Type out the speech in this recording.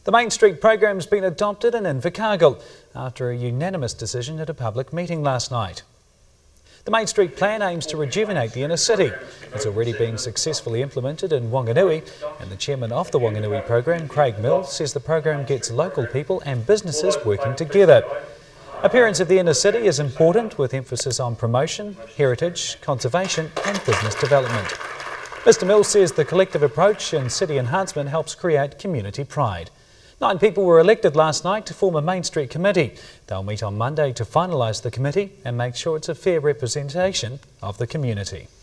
The Main Street program has been adopted in Invercargill after a unanimous decision at a public meeting last night. The Main Street plan aims to rejuvenate the inner city. It's already been successfully implemented in Wanganui, and the chairman of the Wanganui program, Craig Mills, says the program gets local people and businesses working together. Appearance of the inner city is important, with emphasis on promotion, heritage, conservation and business development. Mr Mills says the collective approach in city enhancement helps create community pride. 9 people were elected last night to form a Main Street committee. They'll meet on Monday to finalise the committee and make sure it's a fair representation of the community.